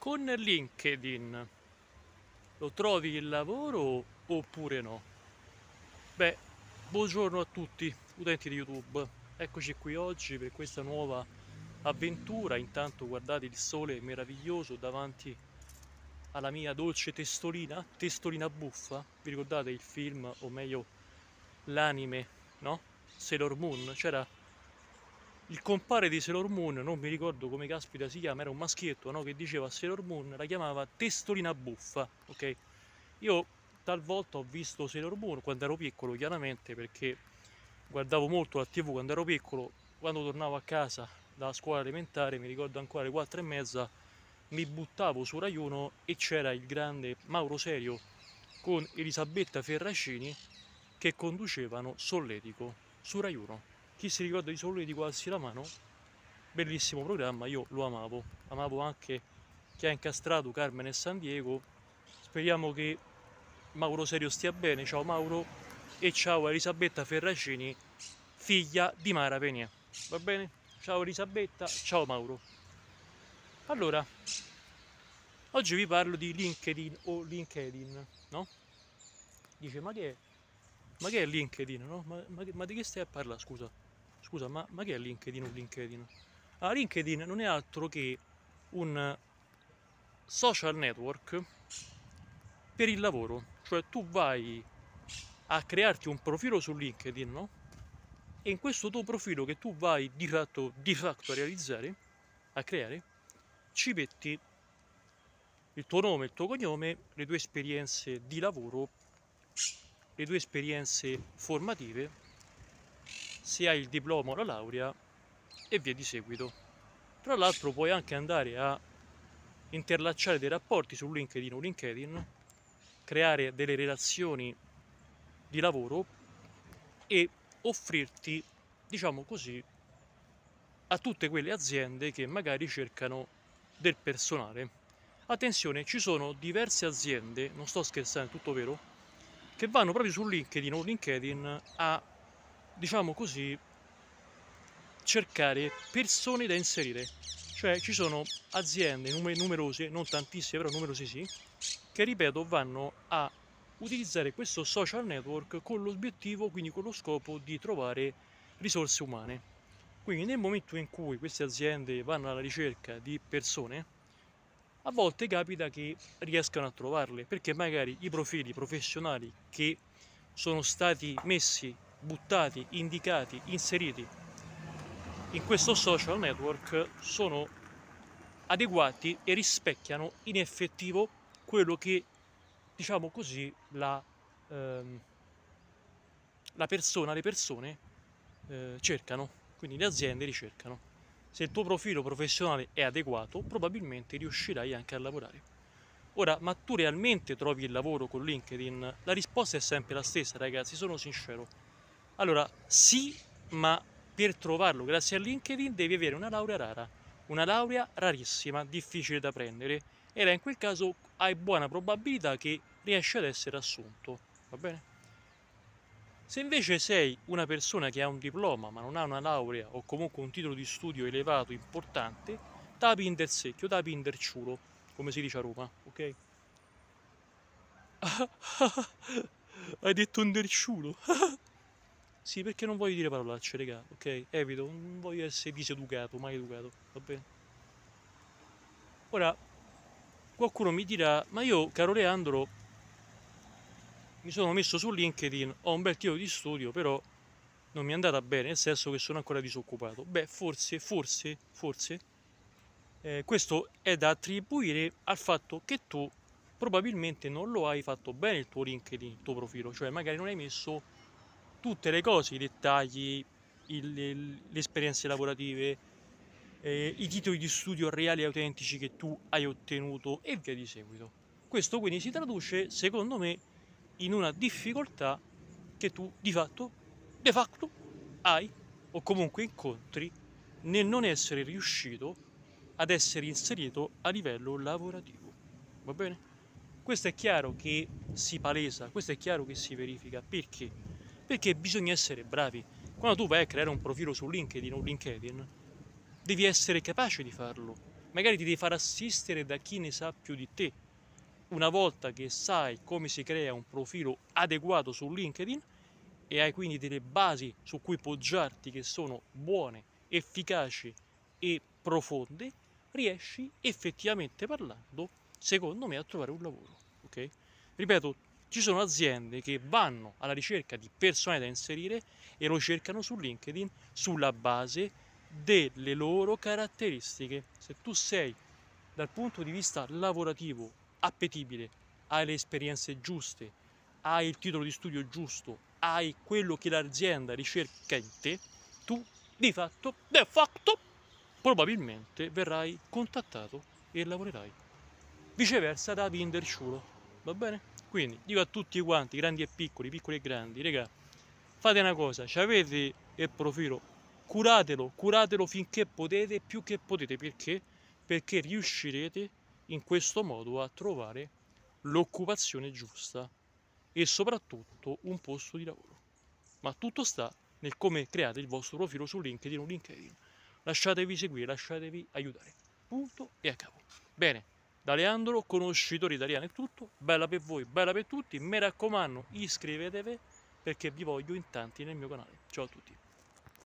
Con LinkedIn lo trovi il lavoro oppure no? Beh, buongiorno a tutti, utenti di YouTube. Eccoci qui oggi per questa nuova avventura. Intanto guardate il sole meraviglioso davanti alla mia dolce testolina buffa. Vi ricordate il film, o meglio l'anime, no? Sailor Moon? C'era il compare di Sailor Moon, non mi ricordo come caspita si chiama, era un maschietto, no? Che diceva Sailor Moon, la chiamava testolina buffa, ok? Io talvolta ho visto Sailor Moon quando ero piccolo, chiaramente, perché guardavo molto la TV quando ero piccolo. Quando tornavo a casa dalla scuola elementare, mi ricordo ancora alle 4:30, mi buttavo su Rai 1 e c'era il grande Mauro Serio con Elisabetta Ferracini che conducevano Solletico su Rai 1. Chi si ricorda di Solletico alzi la mano? Bellissimo programma, io lo amavo. Amavo anche chi ha incastrato Carmen e San Diego. Speriamo che Mauro Serio stia bene. Ciao Mauro e ciao Elisabetta Ferracini, figlia di Mara Penier. Va bene? Ciao Elisabetta, ciao Mauro. Allora, oggi vi parlo di LinkedIn o LinkedIn, no? Dice, ma che è LinkedIn, no? Ma di che stai a parlare, scusa? Scusa, ma che è LinkedIn o LinkedIn? Ah, LinkedIn non è altro che un social network per il lavoro. Cioè tu vai a crearti un profilo su LinkedIn, no? E in questo tuo profilo che tu vai di fatto a realizzare, a creare, ci metti il tuo nome, il tuo cognome, le tue esperienze di lavoro, le tue esperienze formative, se hai il diploma o la laurea e via di seguito. Tra l'altro puoi anche andare a interlacciare dei rapporti su LinkedIn o LinkedIn, creare delle relazioni di lavoro e offrirti, diciamo così, a tutte quelle aziende che magari cercano del personale. Attenzione, ci sono diverse aziende, non sto scherzando, è tutto vero, che vanno proprio su LinkedIn o LinkedIn a, diciamo così, cercare persone da inserire. Cioè ci sono aziende numerose, non tantissime, però numerose sì, che ripeto vanno a utilizzare questo social network con l'obiettivo, quindi con lo scopo di trovare risorse umane. Quindi nel momento in cui queste aziende vanno alla ricerca di persone, a volte capita che riescano a trovarle, perché magari i profili professionali che sono stati messi, buttati, indicati, inseriti in questo social network sono adeguati e rispecchiano in effettivo quello che, diciamo così, ehm, le persone cercano, quindi le aziende ricercano. Se il tuo profilo professionale è adeguato, probabilmente riuscirai anche a lavorare. Ora, ma tu realmente trovi il lavoro con LinkedIn? La risposta è sempre la stessa, ragazzi, sono sincero. Allora, sì, ma per trovarlo grazie a LinkedIn devi avere una laurea rara, una laurea rarissima, difficile da prendere, ed in quel caso hai buona probabilità che riesci ad essere assunto, va bene? Se invece sei una persona che ha un diploma ma non ha una laurea o comunque un titolo di studio elevato, importante, tapi in del secchio, tapi in del ciulo, come si dice a Roma, ok? Hai detto un del ciulo? Sì, perché non voglio dire parolacce, raga, ok? Evito, non voglio essere diseducato, mai educato, va bene? Ora, qualcuno mi dirà, ma io, caro Leandro, mi sono messo su LinkedIn, ho un bel titolo di studio, però non mi è andata bene, nel senso che sono ancora disoccupato. Beh, forse, questo è da attribuire al fatto che tu probabilmente non lo hai fatto bene il tuo LinkedIn, il tuo profilo, cioè magari non hai messo tutte le cose, i dettagli, le esperienze lavorative, i titoli di studio reali e autentici che tu hai ottenuto e via di seguito. Questo quindi si traduce, secondo me, in una difficoltà che tu de facto hai o comunque incontri nel non essere riuscito ad essere inserito a livello lavorativo. Va bene? Questo è chiaro che si palesa, questo è chiaro che si verifica. Perché? Perché bisogna essere bravi. Quando tu vai a creare un profilo su LinkedIn o LinkedIn, devi essere capace di farlo. magari ti devi far assistere da chi ne sa più di te. Una volta che sai come si crea un profilo adeguato su LinkedIn e hai quindi delle basi su cui poggiarti che sono buone, efficaci e profonde, riesci effettivamente parlando, secondo me, a trovare un lavoro. Ok? Ripeto, ci sono aziende che vanno alla ricerca di persone da inserire e lo cercano su LinkedIn sulla base delle loro caratteristiche. Se tu sei dal punto di vista lavorativo appetibile, hai le esperienze giuste, hai il titolo di studio giusto, hai quello che l'azienda ricerca in te, tu di fatto, de facto, probabilmente verrai contattato e lavorerai. Viceversa da Winterciulo, va bene? Quindi dico a tutti quanti, grandi e piccoli e grandi, regà, fate una cosa, ci avete il profilo, curatelo finché potete, più che potete, perché? Perché riuscirete in questo modo a trovare l'occupazione giusta e soprattutto un posto di lavoro. Ma tutto sta nel come create il vostro profilo su LinkedIn o LinkedIn. Lasciatevi seguire, lasciatevi aiutare. Punto e a capo. Bene, da Leandro, conoscitore italiano è tutto. Bella per voi, bella per tutti. Mi raccomando, iscrivetevi perché vi voglio in tanti nel mio canale. Ciao a tutti.